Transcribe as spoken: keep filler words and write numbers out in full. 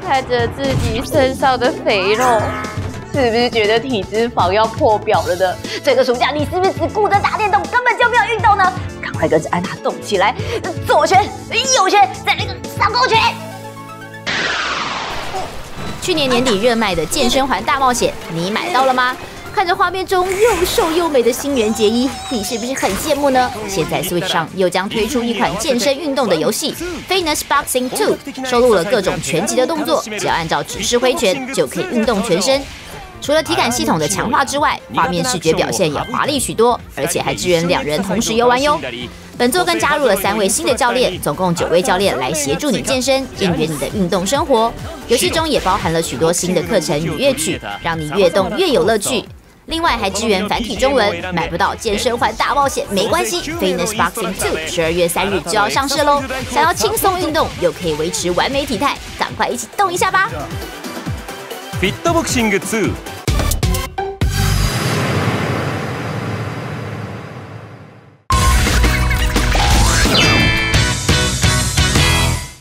看着自己身上的肥肉，是不是觉得体脂肪要破表了呢？这个暑假你是不是只顾着打电动，根本就没有运动呢？赶快跟着安娜动起来，左拳、右拳，再来个上勾拳！ 去年年底热卖的健身环大冒险，你买到了吗？看着画面中又瘦又美的新垣结衣，你是不是很羡慕呢？现在 Switch 上又将推出一款健身运动的游戏 Fitness Boxing two， 收录了各种拳击的动作，只要按照指示挥拳就可以运动全身。除了体感系统的强化之外，画面视觉表现也华丽许多，而且还支援两人同时游玩哟。本作更加入了三位新的教练，总共九位教练来协助你健身，应援你的运动生活。游戏中也包含了许多新的课程与乐曲，让你越动越有乐趣。另外还支援繁体中文，买不到健身环大冒险没关系 ，Fitness Boxing two 十二月三日就要上市喽！想要轻松运动又可以维持完美体态，赶快一起动一下吧！ フィットボクシングツー